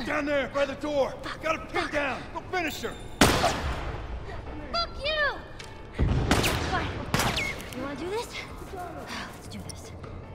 Down there, by the door. Got a pin down. Go finish her. Fuck you! Fine. You wanna do this? Let's do this.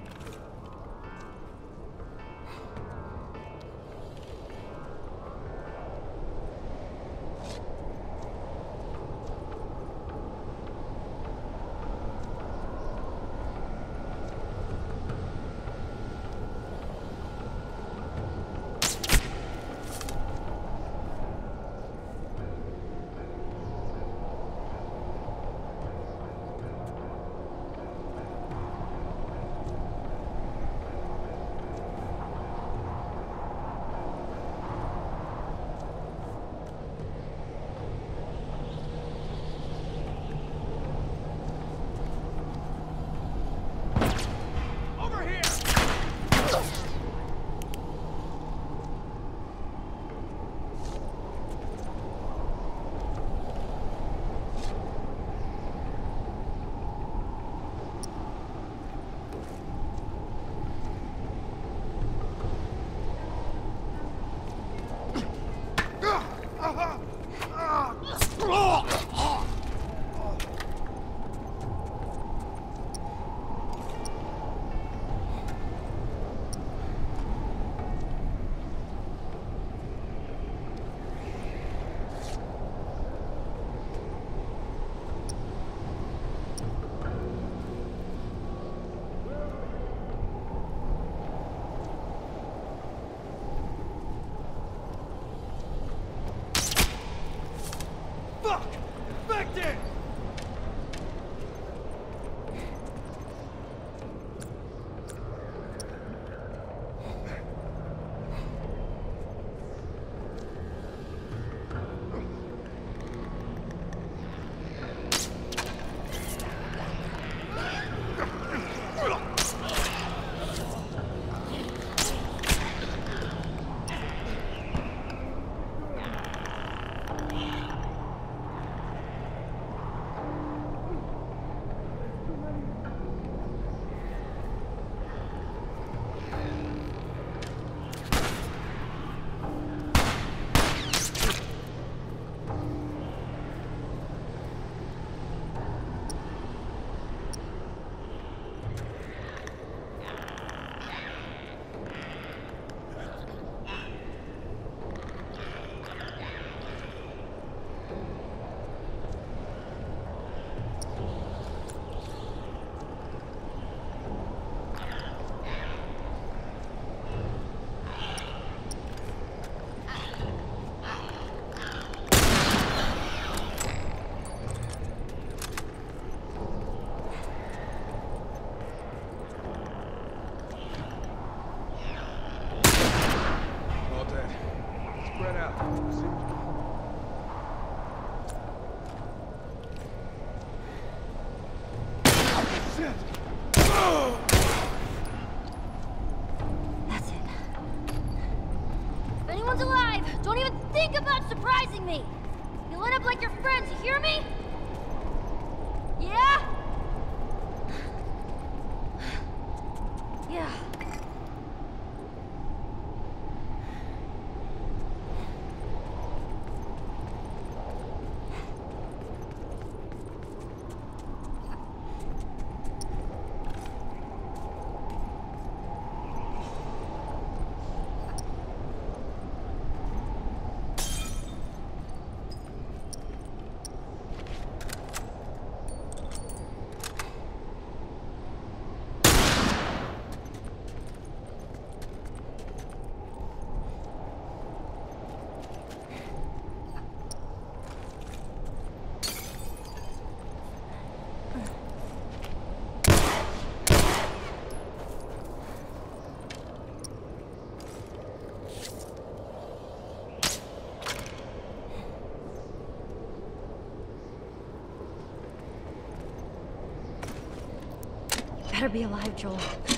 Fuck! Back there! Spread out. See what's going on. Shit! That's it. If anyone's alive, don't even think about surprising me! You line up like your friends, you hear me? Yeah? Yeah. Better be alive, Joel.